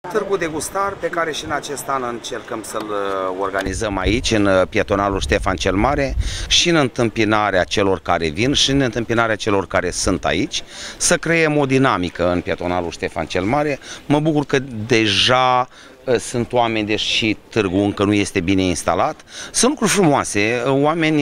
Târgul de gustar pe care și în acest an încercăm să-l organizăm aici, în pietonalul Ștefan cel Mare, și în întâmpinarea celor care vin și în întâmpinarea celor care sunt aici, să creăm o dinamică în pietonalul Ștefan cel Mare. Mă bucur că deja sunt oameni, deși târgul încă nu este bine instalat. Sunt lucruri frumoase, oameni...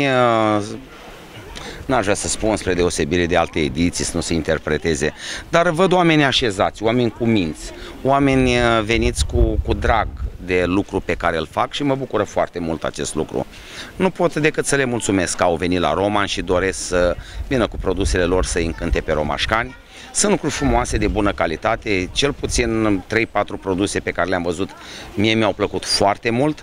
N-aș vrea să spun spre deosebire de alte ediții, să nu se interpreteze, dar văd oameni așezați, oameni cu minți, oameni veniți cu drag de lucru pe care îl fac și mă bucură foarte mult acest lucru. Nu pot decât să le mulțumesc că au venit la Roman și doresc să vină cu produsele lor să îi încânte pe romașcani. Sunt lucruri frumoase, de bună calitate, cel puțin 3-4 produse pe care le-am văzut, mie mi-au plăcut foarte mult.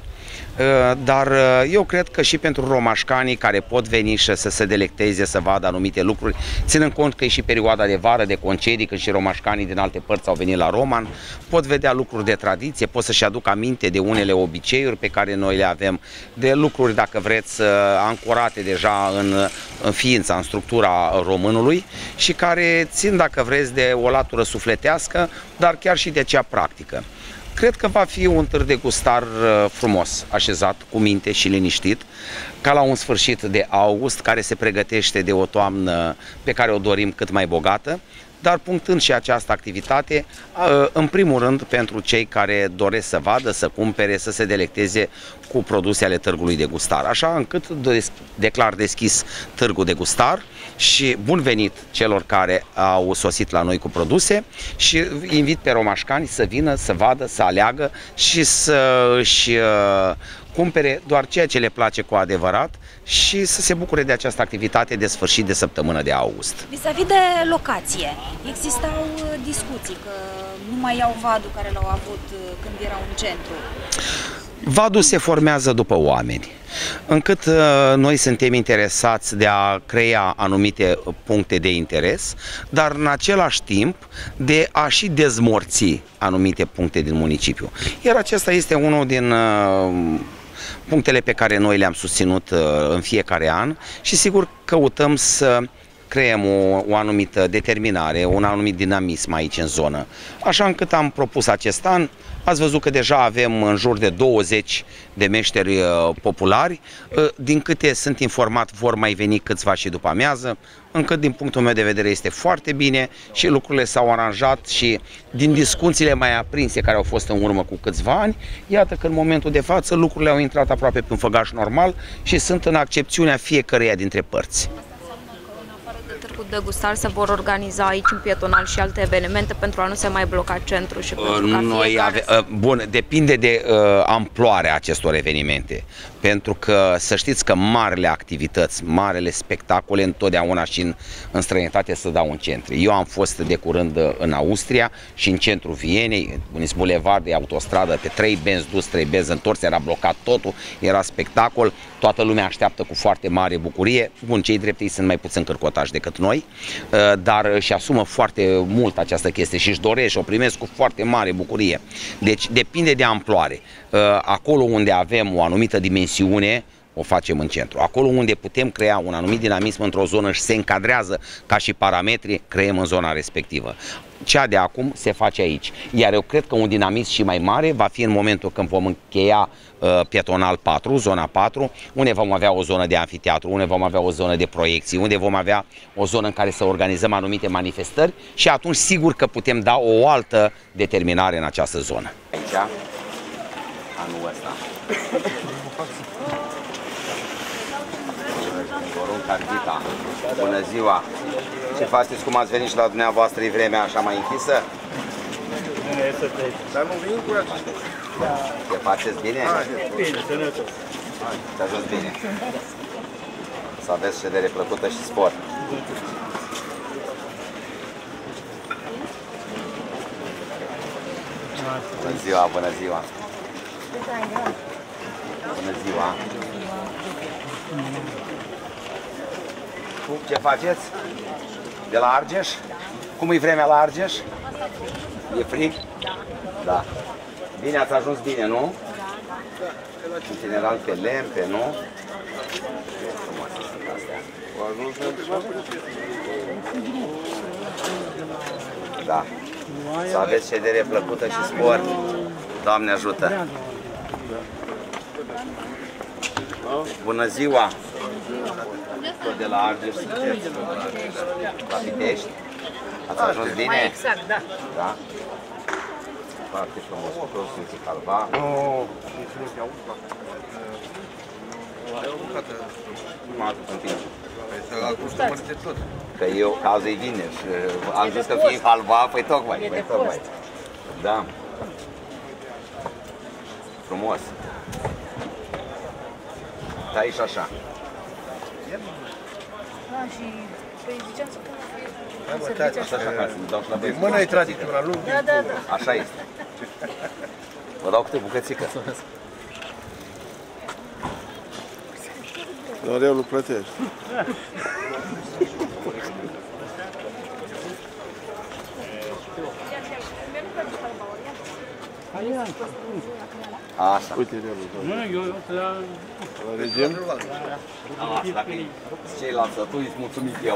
Dar eu cred că și pentru romașcanii care pot veni și să se delecteze, să vadă anumite lucruri, ținând cont că e și perioada de vară, de concedii, când și romașcanii din alte părți au venit la Roman, pot vedea lucruri de tradiție, pot să-și aducă aminte de unele obiceiuri pe care noi le avem, de lucruri, dacă vreți, ancorate deja în ființa, în structura românului și care țin, dacă vreți, de o latură sufletească, dar chiar și de cea practică. Cred că va fi un târg de gustar frumos, așezat, cu minte și liniștit, ca la un sfârșit de august, care se pregătește de o toamnă pe care o dorim cât mai bogată, dar punctând și această activitate, în primul rând pentru cei care doresc să vadă, să cumpere, să se delecteze cu produse ale târgului de gustar. Așa încât declar deschis târgul de gustar și bun venit celor care au sosit la noi cu produse și invit pe romașcani să vină, să vadă, să aleagă și să își cumpere doar ceea ce le place cu adevărat și să se bucure de această activitate de sfârșit de săptămână de august. Vis-a-vis de locație, existau discuții că nu mai iau vadul care l-au avut când erau în centru. Vadul se formează după oameni, încât noi suntem interesați de a crea anumite puncte de interes, dar în același timp de a și dezmorți anumite puncte din municipiu. Iar acesta este unul din punctele pe care noi le-am susținut în fiecare an și sigur căutăm să creăm o anumită determinare, un anumit dinamism aici în zonă. Așa încât am propus acest an, ați văzut că deja avem în jur de 20 de meșteri populari, din câte sunt informat vor mai veni câțiva și după amiază, încât din punctul meu de vedere este foarte bine și lucrurile s-au aranjat și din discuțiile mai aprinse care au fost în urmă cu câțiva ani, iată că în momentul de față lucrurile au intrat aproape pe un făgaș normal și sunt în accepțiunea fiecăreia dintre părți. De gustar se vor organiza aici în pietonal și alte evenimente pentru a nu se mai bloca centrul și pentru ca bun, depinde de amploarea acestor evenimente. Pentru că să știți că marele activități, marele spectacole întotdeauna și în străinătate se dau în centru. Eu am fost de curând în Austria și în centrul Vienei, un bulevard de autostradă, pe 3 benzi dus, 3 benzi întors, era blocat totul, era spectacol, toată lumea așteaptă cu foarte mare bucurie. Bun, cei dreptei sunt mai puțin cărcotași decât noi, dar își asumă foarte mult această chestie și își doresc și o primesc cu foarte mare bucurie. Deci depinde de amploare. Acolo unde avem o anumită dimensiune, o facem în centru. Acolo unde putem crea un anumit dinamism într-o zonă și se încadrează ca și parametri, creăm în zona respectivă. Cea de acum se face aici. Iar eu cred că un dinamism și mai mare va fi în momentul când vom încheia pietonal 4, zona 4, unde vom avea o zonă de anfiteatru, unde vom avea o zonă de proiecții, unde vom avea o zonă în care să organizăm anumite manifestări și atunci sigur că putem da o altă determinare în această zonă. Aici, anul ăsta. Cargita. Bună ziua! Ce faceți, cum ați venit și la dumneavoastră, e vremea așa mai închisă? Dar nu vin cu aceasta. Te faceți bine? Bine, sănătos. Te-a ajuns bine. Să aveți ședere plăcută și sport. Bună ziua, bună ziua! Bună ziua! Ce faceți? De la Argeș? Cum e vremea la Argeș? E frig? Da. Bine, ați ajuns bine, nu? În general pe lemn, pe nu? Ce frumoase sunt astea. Da. Să aveți ședere plăcută și spor. Doamne ajută! Bună ziua! Tot de la Argeș sunteți? La Pitești? Ați ajuns bine? Mai exact, da. Da? Foarte frumos, cu toți Sfinții Calva. Nu atât în timp. Că eu, azi e vineri și am zis că fie halva, păi tocmai. Da. Frumos. Stai și așa. Și păi ziceam să Așa, ca să-mi dau și la băieți. Mâna e tradițională. Da. Așa este. Vă dau câte bucățică. Doreau lui plătești. Așa. Uite, relul. La regem? Asta, dacă ceilalți să tu îți mulțumit eu.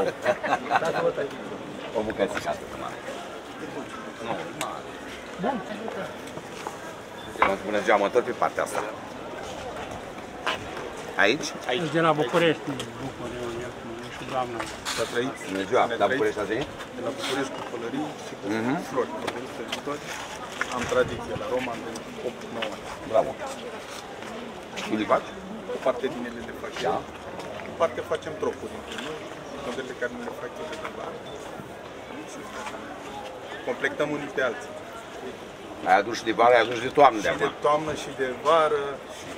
O bucățică atât mare. Nu, mare. Bun. Bună ziua, mă tot pe partea asta. Aici? Aici. De la București, nu știu, doamna. Să trăiți. Bună ziua, la București azi? De la București cu pălării și cu flori. Am tradiție la Roma, am venit 8-9 ani. Bravo. Și le faci? O parte din ele le fac eu. O parte facem tropuri între noi. Modele care nu le fac eu de la completăm unii pe alții. Ai adus și de vară, ai adus de toamnă de Și de acum. toamnă și de vară și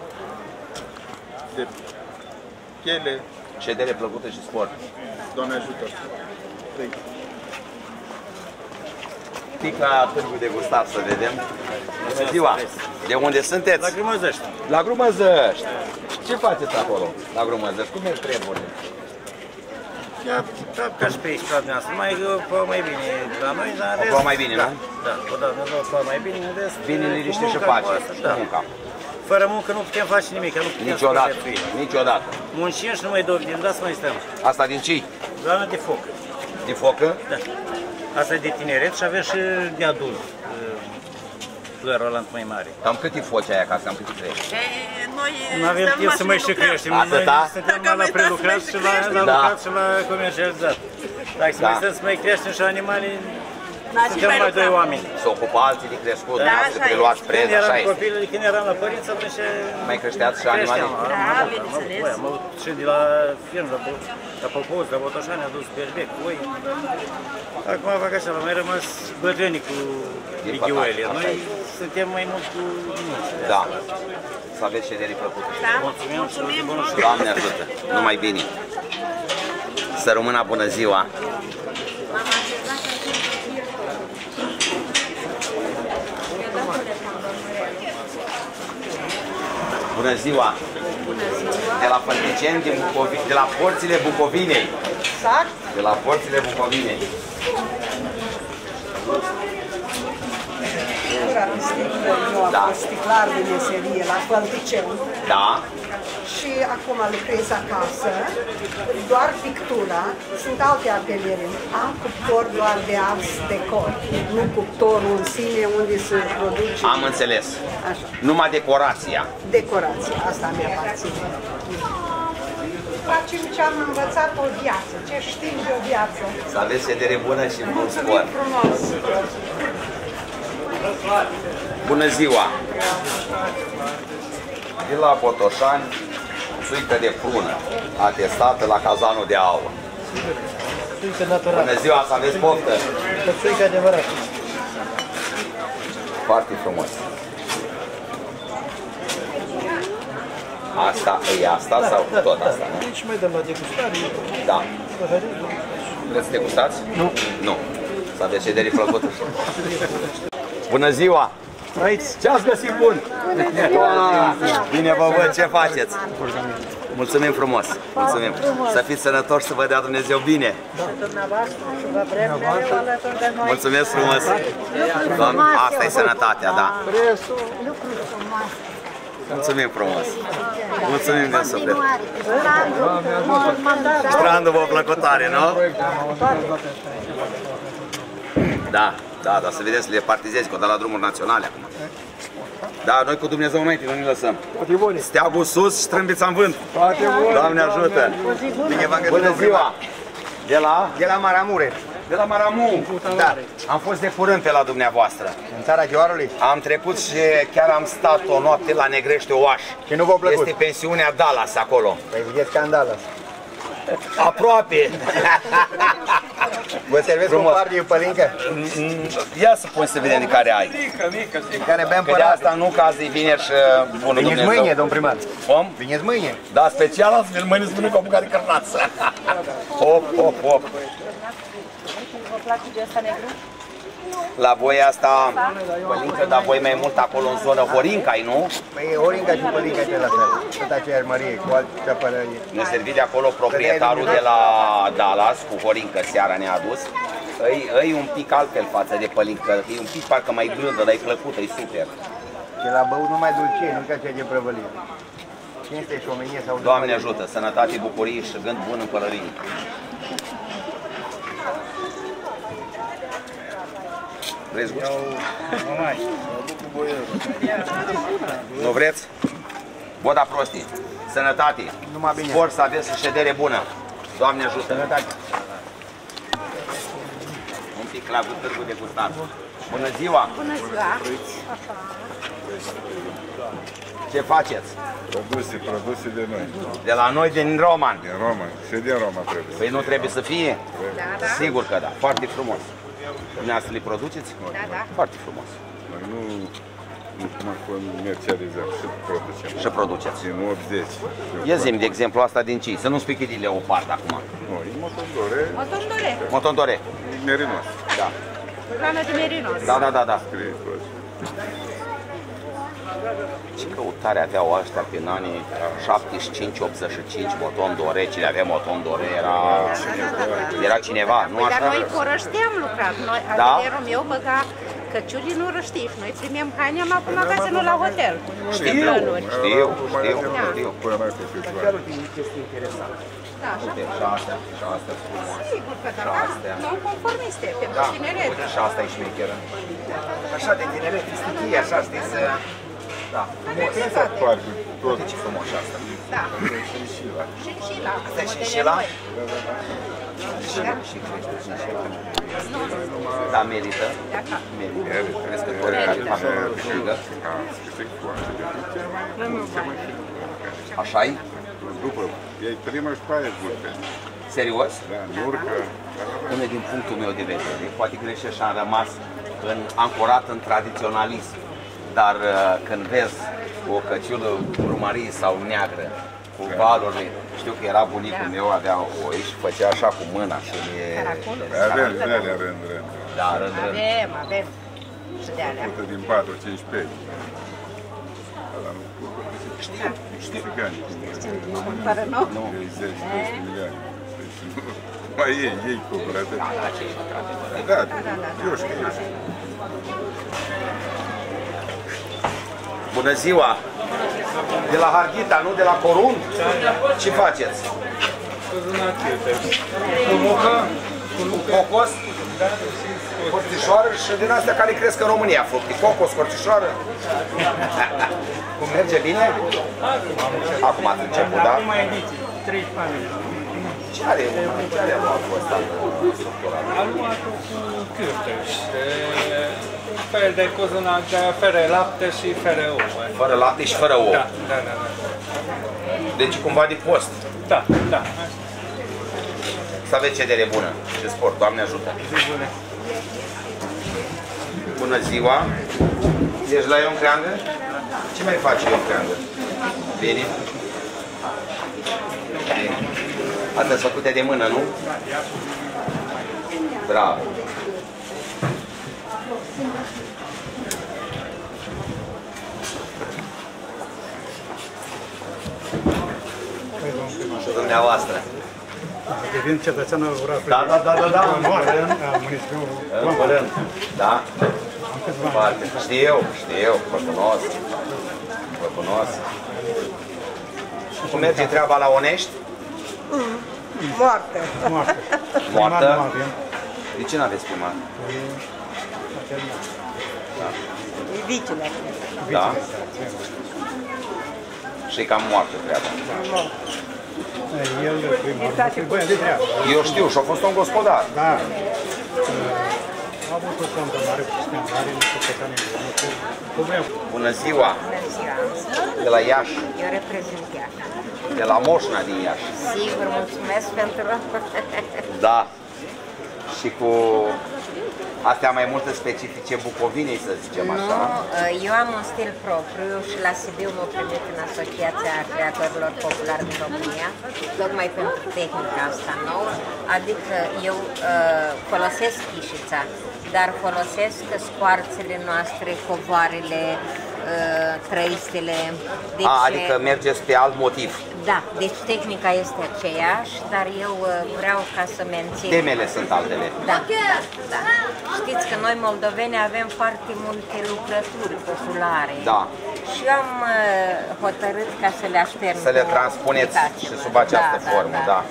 de piele. Ședere plăcută și sport. Doamne ajută! Pic la Târgu de Gustar să vedem. Bună ziua! De unde sunteți? La Grumăzăști. La Grumăzăști. Ce faceți acolo, la Grumăzăști? Cum e treburile? Ca și pe aici, ca dumneavoastră, mai bine la noi, dar în O mai bine, nu? Da, o da, mai bine, în rest, Bine, liniște și munca, pace. da. Munca. Fără muncă nu putem face nimic, nu putem Niciodată. supraviețui. Niciodată. Muncim și nu mai dovedim, da să mai stăm. Asta din ce? Doamna de foc. De focă? Da. Asta e de tineret și avem și de adult. Florul ăla mai mare. Cam cât e focea aia acasă, cam cât e crește? Noi Nu avem timp să mai și creștem. Atâta? Noi suntem numai la prelucrat și la lucrat și la comercializat. Dacă să mai stăm să mai creștem și animale, suntem numai doi oameni. Se ocupă alții de crescut, Da, să așa preluați Când preza, așa eram este. copil, când eram la părinți, atunci Mai creșteați și animale? Da, bineînțeles. Am avut și de la firm, la Popoz, la Botoșani, a dus berbec, oi. Acum fac așa, am mai rămas bătrânii cu vigioele. Așa Noi e. suntem mai mult cu munci. Da. Să aveți ședere plăcute. Da? Mulțumim și bună și Doamne ajută, numai bine. Să rămână bună ziua. Bună ziua. De la Fălticeni, de la porțile Bucovinei. Exact. De la porțile Bucovinei. Eu am Da. fost sticlar de meserie la Fălticeu Da. și acum lucrez acasă, doar pictura, sunt alte ateliere. Am cuptor doar de ars decor, nu cuptorul în sine unde se produce. Am înțeles. Așa, Numai decorația. decorație, asta mi aparține. Facem ce am învățat o viață, ce știm de o viață. Să aveți ședere bună și bun Mulțumim spor. frumos! Bună ziua! De la Botoșani, suică de prună, atestată la cazanul de aur. Suică naturală. Bună ziua, să aveți poftă! Suică adevărat. Foarte frumos. Asta e asta sau tot asta, nu? Aici mai dăm la degustare. Da. Vreți să degustați? Nu. Nu. Să aveți ședere plăcută. Bună ziua! Aici. Ce ați găsit bun? Bine vă văd, ce faceți? Mulțumim frumos! Mulțumim! Să fiți sănătoși, să vă dea Dumnezeu bine! Mulțumesc frumos! Doamne, asta e sănătatea, da! Mulțumim frumos! Mulțumim din suflet! Strandul vă plăcut tare, nu? Da, da, dar să vedeți, le partizezi, că o dă la drumuri naționale acum. Da, noi cu Dumnezeu înainte, nu ne lăsăm. Steagul sus și trâmbița în vânt. Doamne ajută! Bună ziua! De la? De la Maramureș. De la Maramu. Da. Am fost de curând pe la dumneavoastră. În țara Gheoarului. Am trecut și chiar am stat o noapte la Negrește Oaș. Și nu v-a plăcut? Este pensiunea Dallas acolo. Păi vedeți scandală. Aproape. Vă servesc un par de pălincă? Ia să pun să vedem de care ai. De care bem Că de asta nu, că azi e vineri și bunul Veniți Dumnezeu. mâine, domn primar. Om? Veniți mâine. Da, special azi vin mâine să vină cu o bucată de cărnață. Hop, hop, hop. Vă place de asta negru? La voi asta pălincă, dar voi mai mult acolo în zonă Horincai, nu? Păi Orinca și pălinca de la fel. Tot aceeași mărie, cu altă părărie. Ne-a servit de acolo proprietarul de la Dallas, cu Horincă, seara ne-a adus. E un pic altfel față de pălincă, e un pic parcă mai blândă, dar e plăcută, e super. De la băut numai dulce, nu ca cea de prăvălie. Cinste și omenie sau... Doamne ajută, sănătate, bucurie și gând bun în pălărie. Vreți gust? Nu vreți? Boda prostii. Sănătate. Numai bine. Spor să aveți și ședere bună. Doamne ajută. Sănătate. Un pic la târgul de gustat. Bună ziua! Bună ziua! Ce faceți? Produse de noi. De la noi, din Roman. Din Roma. Și din Roma trebuie. Păi nu trebuie să fie? Da. Sigur că da. Foarte frumos. Dumneavoastră le produceți? Da. Foarte frumos. Noi nu comercializăm și producem. Și produceți. Din 80. Ia zi-mi, de exemplu, asta din ce? Să nu spui că e din leopard acum. Nu, e motondore. Motondore. Motondore. Merinos. Da. Rană de merinos. Da. Scrie tot. Ce căutare aveau ăștia prin anii 75-85, Motondore, cine avea Motondore era cineva, nu Păi, așa? dar noi cu răștii am lucrat. Noi, Da? atelierul meu băga căciulii în răștii și noi primim haine, am acum magazinul la hotel. Știu. Până mai cu câțiva. Da, așa. Uite, și astea frumoase. Sigur că da, Și astea. non-conformiste, pentru Da, tineret. uite, și asta e șmecheră. Așa de tineret, stichie, așa, știi, să... Da. Parcă tot. Uite ce frumos și asta. Da. Șinșila. Șinșila. Asta e șinșila? Și crește șinșila. Da, merită. Merită. Crescători care fac câștigă. Așa-i? După, ei prima și pe aia urcă. Serios? Da, nu urcă. Până din punctul meu de vedere, poate greșesc și am rămas ancorat în tradiționalism. Dar când vezi o căciulă rumărie sau neagră, cu valurile, știu că era bunicul meu, avea oi și făcea așa cu mâna și Avem de alea rând. Da, rând. Avem. Și de alea. Pută din 4-5 pei. Ăla nu urcă. Știu. Fără nou. Nu. 10-12 milioane. Mai ei cumpără atât. Da, eu știu. Bună ziua! De la Harghita, nu de la Corund? Ce faceți? Cu mucă? Cu cocos? Corțișoară și din astea care cresc în România, fructi. Cocos, corțișoară. Cum merge bine? Acum ați început, da? Ce are motul ăsta structural? Am luat-o cu cârteș, un fel de cozonac fără lapte și fără ouă. Fără lapte și fără ouă. Da. Deci cumva de post. Da. Să aveți cedere bună și sport. Doamne ajută! Bună ziua! Ești la Ion Creangă? Ce mai face Ion Creangă? Bine? Bine. Astea sunt făcute de mână, nu? Bravo! Și dumneavoastră. Devin cetățean al Orașului. Da. Al municipiului. În rând, da? Foarte. Știu, vă cunosc. Cum merge treaba la Onești? Moarte. Moartă? De ce n-aveți primar? E vicele. Da? Și e cam moartă treaba. El primarul, trebuie de treabă. Eu știu, și a fost un gospodar. Da. A avut o contă mare cu scandare, nu știu cât ani bune. Bună ziua! De la Iași, Eu reprezint Iași. de la Moșna din Iași. Sigur, mulțumesc pentru... Da. Și cu astea mai multe specifice Bucovinei, să zicem așa. Nu, eu am un stil propriu și la Sibiu m-am primit în Asociația Creatorilor Populari din România, tocmai pentru tehnica asta nouă, adică eu folosesc chișița, dar folosesc scoarțele noastre, covoarele, trăistele. Deci, Adică mergeți pe alt motiv. Da, deci tehnica este aceeași, dar eu vreau ca să mențin... Temele sunt altele. Da, da. Știți că noi moldoveni avem foarte multe lucrături populare. Da. Și eu am hotărât ca să le aștern. Să le transpuneți și sub această formă, da.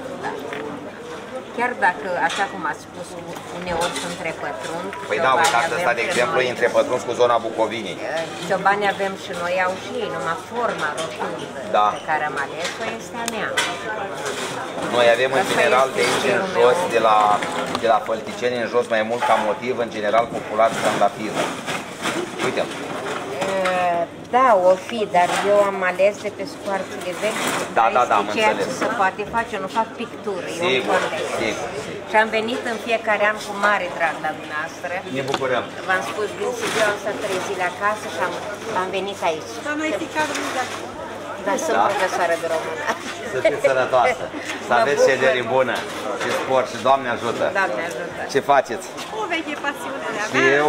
Chiar dacă, așa cum ați spus, uneori sunt întrepătrund. Păi da, uitați ăsta, de exemplu, e întrepătruns cu zona Bucovinei. Ciobani avem și noi, au și ei, numai forma rotundă pe care am ales-o este a mea. Noi avem în general de aici în jos, de la Fălticeni în jos, mai mult ca motiv, în general popular, trandafirul. Uite-l. Da, o fi, dar eu am ales de pe scoarțele vechi. Da, am ceea înțeles. ce se poate face, nu fac pictură, Sigur. Și am venit în fiecare an cu mare drag la dumneavoastră. Ne bucurăm. V-am spus, din Sibiu am stat 3 zile acasă și am venit aici. Dar noi fi cadru de acolo. Dar sunt profesoară de română. Să fiți sănătoasă, să aveți șederi bună și sport și Doamne ajută. Doamne ajută. Ce faceți? O veche pasiune de-a Și eu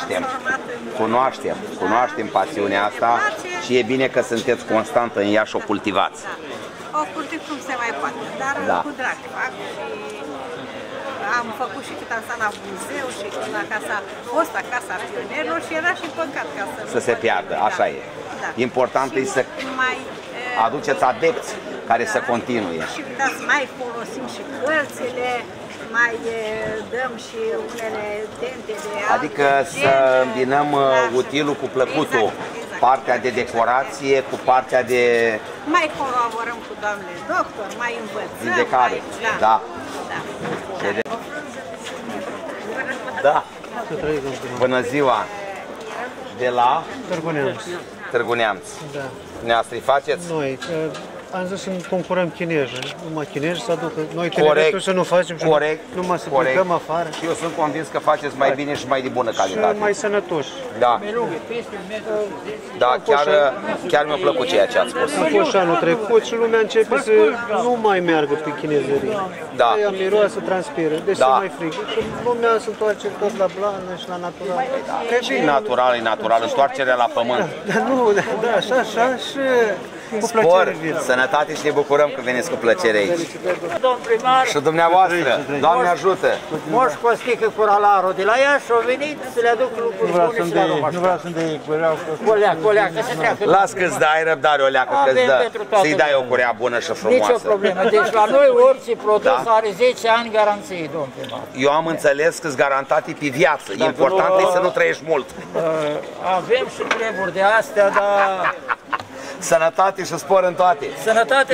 cunoaștem pasiunea asta și e bine că sunteți constantă în ea și o cultivați. O cultiv cum se mai poate, dar cu drag fac și am făcut și cât am stat la muzeu și la fosta Casa Pionierilor și era și păcat ca să se piardă, așa e. Important e să aduceți adepți care să continue. Și mai folosim și cărțile, mai dăm și unele tente de Adică să îmbinăm utilul cu plăcutul, partea de decorație cu partea de... Mai colaborăm cu doamnele doctor, mai învățăm. Vindecare, da. Da. Bună ziua! De la? Târgu Neamț. Târgu Neamț. Da. Dumneavoastră îi faceți? Noi, am zis să concurăm chineză. Numai chineză să aducă. Noi tineretul să nu facem și numai să plecăm afară. Și eu sunt convins că faceți mai bine și mai de bună calitate. Și mai sănătoși. Da. Da, chiar mi-a plăcut ceea ce ați spus. A fost și anul trecut și lumea începe să nu mai meargă pe chinezărie. Da. Aia miroasă, transpiră, deci se mai frică. Lumea se întoarce tot la blană și la natural. Și natural, e natural, întoarcerea la pământ. Dar nu, da, așa și... Spor, sănătate și ne bucurăm că veniți cu plăcere aici. Domn primar și dumneavoastră, Doamne ajută! Moș Costică Curalarul de la Iași au venit să le aduc lucruri bune și la Roma. Nu vreau să-mi dai Coleac, să treacă. Las că-ți dai răbdare o leacă, să-i dai o curea bună și frumoasă. Nici o problemă. Deci la noi orice produs are 10 ani garanție, domn primar. Eu am înțeles că-s garantate pe viață. Important e să nu trăiești mult. Avem și treburi de astea, dar... Sănătate și spor în toate. Sănătate.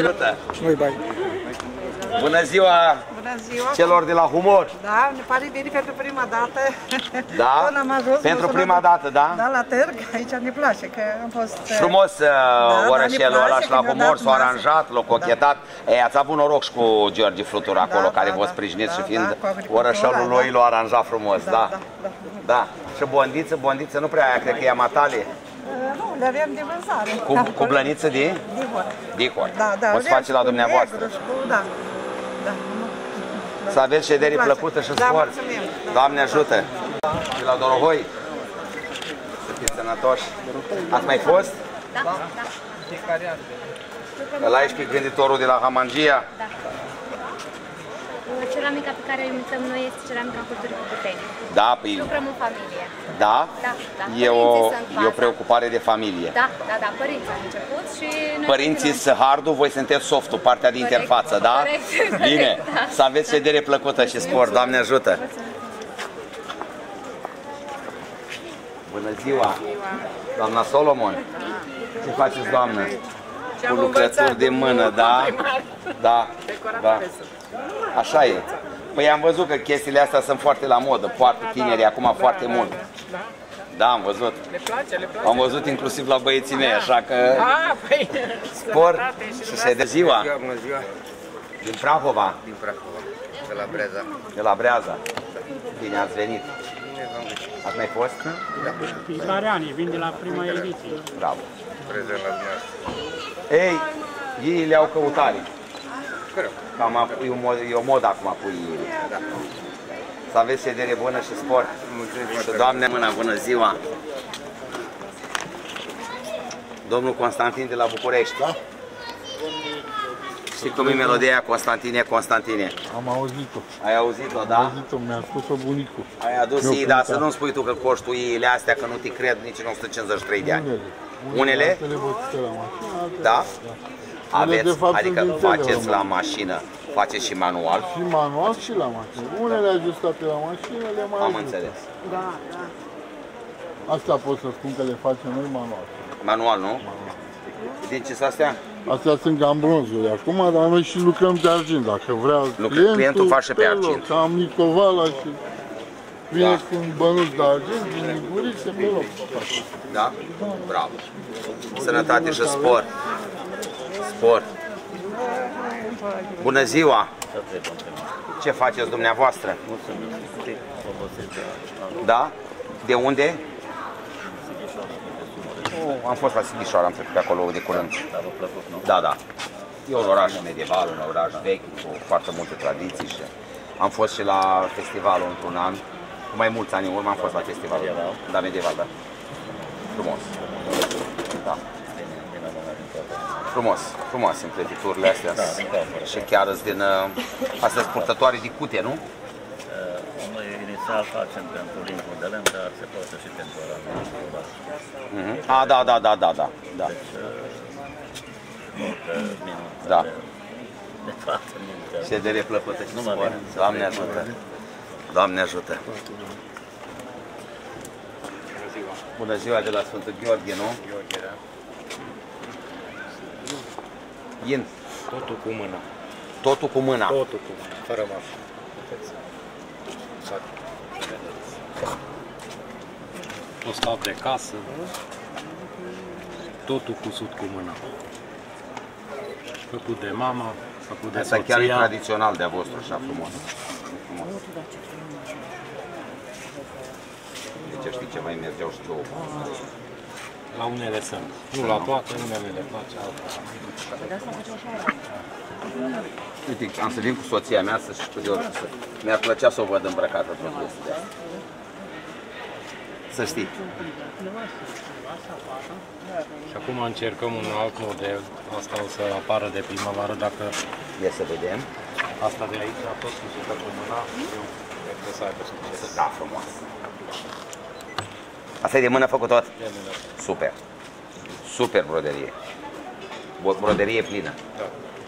Bună ziua celor de la Humor. Da, ne pare bine pentru prima dată. Da? Pentru prima dată, da? Da, la târg, aici ne place, că am fost... Frumos orășelul ăla și la Humor s-a aranjat, l-a cochetat. Ați avut noroc și cu George Flutur acolo, care vă sprijiniți și fiind orășelul lui l-a aranjat frumos, da? Da. Și bondiță, nu prea aia, cred că e a matale. Nu, le avem de vânzare. Cu blăniță de? Dihor. O să face la dumneavoastră. Da. Să aveți ședere plăcută și sport. Doamne ajută! De la Dorohoi. Să fiți sănătoși. Ați mai fost? Da. Ăla ești pe gânditorul de la Hamangia? Da. Ceramica pe care o imităm noi este ceramica culturii Cuputeni. Da, păi... Lucrăm în familie. Da? Da. E o preocupare de familie. Da, părinții au început și... Părinții sunt hardul, voi sunteți softul, partea de interfață, da? Corect. Bine, să aveți ședere plăcută și sport, Doamne ajută! Bună ziua! Doamna Solomon! Ce faceți, doamnă? Cu lucrături de mână, da? Da, da. Așa e. Păi am văzut că chestiile astea sunt foarte la modă, poartă tinerii acum foarte mult. Da, am văzut. Le place, le place. Am văzut inclusiv la băieții mei, așa că... Spor și se de ziua. Bună ziua. Din Prahova? Din Prahova, de la Breaza. De la Breaza. Bine ați venit. Bine v-am găsit. Ați mai fost? Da. Fiecare an, vin de la prima ediție. Bravo. Prezent la dumneavoastră. Ei, ei le-au căutare. Corect. Cam e o modă acum cu ei. Da. Să aveți sedere bună și sport. Mulțumim. Și Doamne mâna, bună ziua! Domnul Constantin de la București. Da? Știi cum e melodia Constantine, Constantine? Am auzit-o. Ai auzit-o, da? Am auzit-o, mi-a spus-o bunicul. Ai adus ei, dar să nu-mi spui tu că coștuiile astea, că nu te cred nici în 153 de ani. Unele? Altele văzute la mașină, altele. Da? Aveți, de fapt, adică sunt faceți la la mașină, faceți și manual? Și manual și la mașină. Unele ajustate la mașină, le mai Am ajută. înțeles. Da, da. Asta pot să spun că le facem noi manual. Manual, nu? Din ce sunt astea? Astea sunt cam bronzuri acum, dar noi și lucrăm de argint. Dacă vrea clientul face pe argint. Cam Nicovala și vine cu un bănuț de argint, din Nigurițe, pe loc. Da? Bravo. Sănătate și sport. Sport. Bună ziua! Ce faceți dumneavoastră? Da? De unde? Am fost la Sighișoara, am trecut pe acolo de curând. Da, da. E un oraș medieval, un oraș vechi, cu foarte multe tradiții și am fost și la festivalul într-un an. Cu mai mulți ani în urmă am fost la festivalul. Da, medieval, da. Frumos. Da. Frumos, frumos împletiturile astea. Și chiar din astea sunt purtătoare de cute, nu? Noi inițial facem pentru limbul de lemn, dar se poate și pentru oraș. Ah, da, da, da, da, da. Da. Da. Ședere plăpătă și spor. Doamne ajută. Doamne ajută. Bună ziua de la Sfântul Gheorghe, nu? Gheorghe, da. In. Totul cu mâna. Totul cu mâna. Totul cu mâna, fără mașină. Postav de casă, totul cusut cu mâna. Făcut de mama, făcut de asta soția. Chiar e tradițional de-a vostru, așa frumos. Frumos. Deci știi ce mai mergeau și două. La unele sunt. Nu la toate, unele le place altele. Uite, am să vin cu soția mea să știu de orice. Mi-ar plăcea să o văd îmbrăcată tot de asta. Să știi. Și acum încercăm un alt model. Asta o să apară de primăvară dacă... Ia să vedem. Asta de aici a fost cusută cu mâna. Eu cred că să aibă succes. Da, frumos. Asta e de mână făcut tot? De mână. Super. Super broderie. Broderie plină. Da.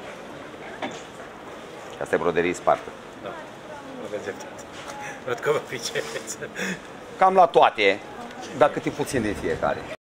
Asta e broderie spartă. Da. Aveți dreptate. Văd că vă pricepeți. Cam la toate, dar câte puțin din fiecare.